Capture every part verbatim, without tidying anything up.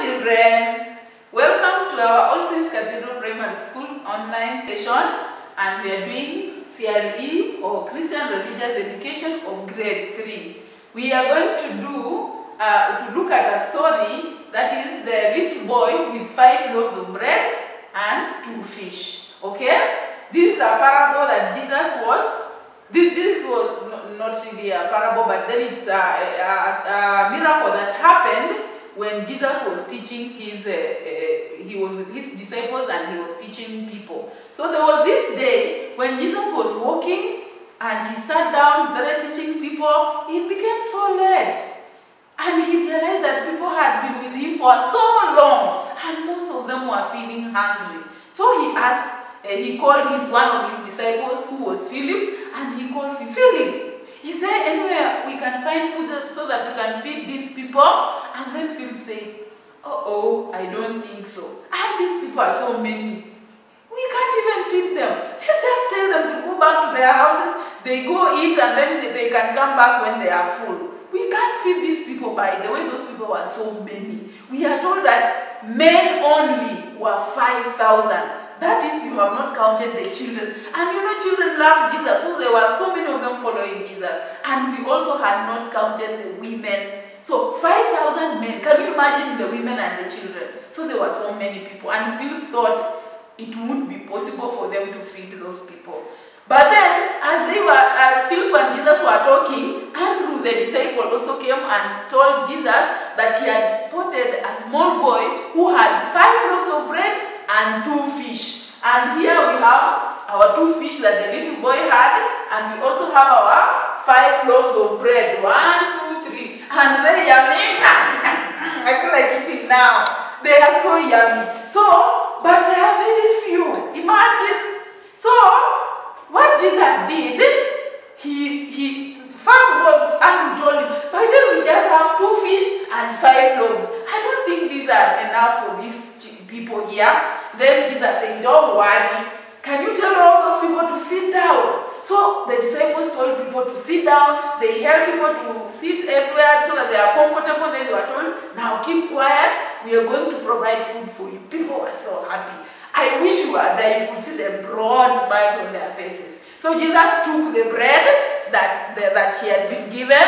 children, welcome to our All Saints Cathedral Primary School's online session, and we are doing C R E or Christian Religious Education of grade three. We are going to do uh, to look at a story that is the little boy with five loaves of bread and two fish. Okay, this is a parable that Jesus was. This, this was not really a parable, but then it's a, a, a miracle that happened when Jesus was teaching his, uh, uh, he was with his disciples and he was teaching people. So there was this day when Jesus was walking and he sat down, he started teaching people. It became so late and he realized that people had been with him for so long and most of them were feeling hungry. So he asked, uh, he called his one of his disciples who was Philip, and he called Philip. He said, anywhere we can find food so that we can feed these people. And then Philip said, uh-oh, I don't think so. And these people are so many. We can't even feed them. Let's just tell them to go back to their houses. They go eat and then they can come back when they are full. We can't feed these people. By the way, those people were so many. We are told that men only were five thousand. That is, you have not counted the children. And you know, children love Jesus. So there were so many of them following Jesus. And we also had not counted the women. So five thousand men. Can you imagine the women and the children? So there were so many people. And Philip thought it wouldn't be possible for them to feed those people. But then, as they were, as Philip and Jesus were talking, Andrew, the disciple, also came and told Jesus that he had spotted a small boy who had five loaves of bread and two fish. And here we have our two fish that the little boy had, and we also have our five loaves of bread. One, two, three. And very yummy. I feel like eating now. They are so yummy. So, but they are very few. Imagine. So, what Jesus did, he, he, first of all, Andrew told him, by then we just have two fish and five loaves. I don't think these are enough for these people here. Then Jesus said, don't worry. Can you tell all those people to sit down? So the disciples told people to sit down. They helped people to sit everywhere so that they are comfortable. Then they were told, now keep quiet. We are going to provide food for you. People were so happy. I wish you were there. You could see the broad smiles on their faces. So Jesus took the bread that, the, that he had been given,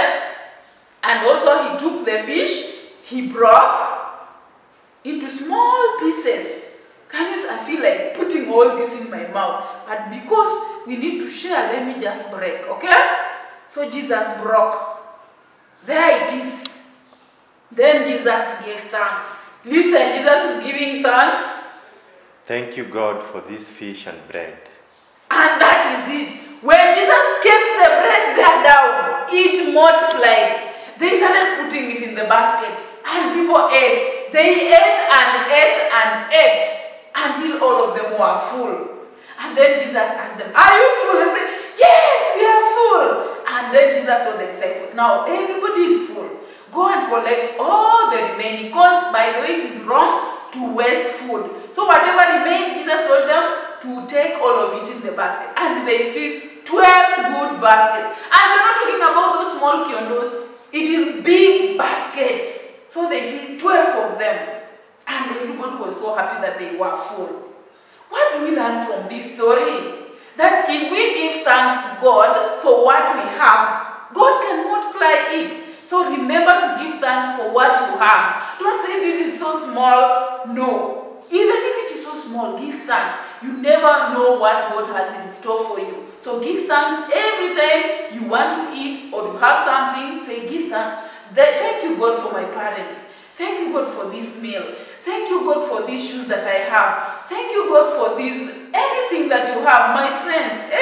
and also he took the fish. He broke into small pieces. Can you, I feel like putting all this in my mouth, but because we need to share, let me just break, okay? So Jesus broke. There it is. Then Jesus gave thanks. Listen, Jesus is giving thanks. Thank you, God, for this fish and bread. And that is it. When Jesus kept the bread there down, it multiplied. They started putting it in the baskets, and people ate. They ate and ate and ate until all of them were full. And then Jesus asked them, are you full? They said, yes, we are full. And then Jesus told the disciples, now everybody is full. Go and collect all the remaining, because by the way, it is wrong to waste food. So whatever remained, Jesus told them to take all of it in the basket. And they filled twelve good baskets. And we're not talking about those small kiondos. It is big baskets. So they filled twelve of them. And everybody was so happy that they were full. What do we learn from this story? That if we give thanks to God for what we have, God can multiply it. So remember to give thanks for what you have. Don't say this is so small. No. Even if it is so small, give thanks. You never know what God has in store for you. So give thanks every time you want to eat or you have something. Say give thanks. Thank you, God, for my parents. Thank you, God, for this meal. Thank you, God, for these shoes that I have. Thank you, God, for this, anything that you have, my friends,